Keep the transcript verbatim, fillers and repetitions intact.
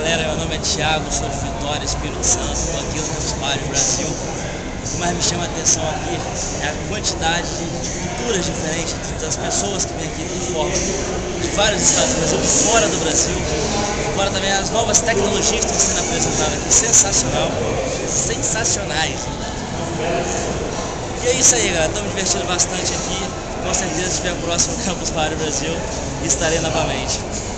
galera, meu nome é Thiago, sou de Vitória, Espírito Santo, estou aqui no Campus Party Brasil. O que mais me chama a atenção aqui é a quantidade de culturas diferentes das pessoas que vêm aqui por fora, de vários estados do Brasil, fora do Brasil, fora também as novas tecnologias que estão sendo apresentadas aqui, sensacional, sensacionais. E é isso aí, galera, estou me divertindo bastante aqui, com certeza se tiver o próximo Campus Party Brasil, estarei novamente.